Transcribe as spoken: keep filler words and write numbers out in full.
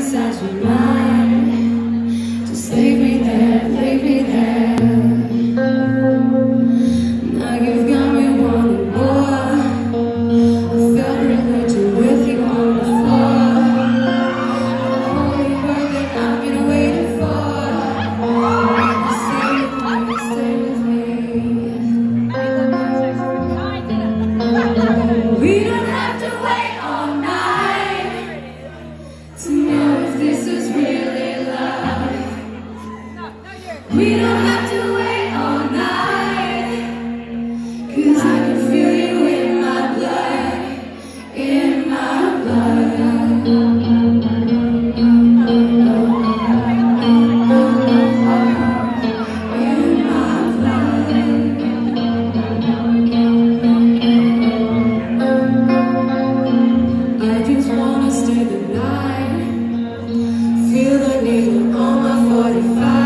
inside your mind. Just leave me there, leave me there. Now you've got me wanting more. I felt religion with you on the floor. The holy word that I've been waiting for. Stay with me, stay with me. We don't have to wait all night to know if this is really love. We don't have to wait all night, 'cause I can feel you in my blood, in my blood. I just wanna stay the night, feel the needle on my forty-five.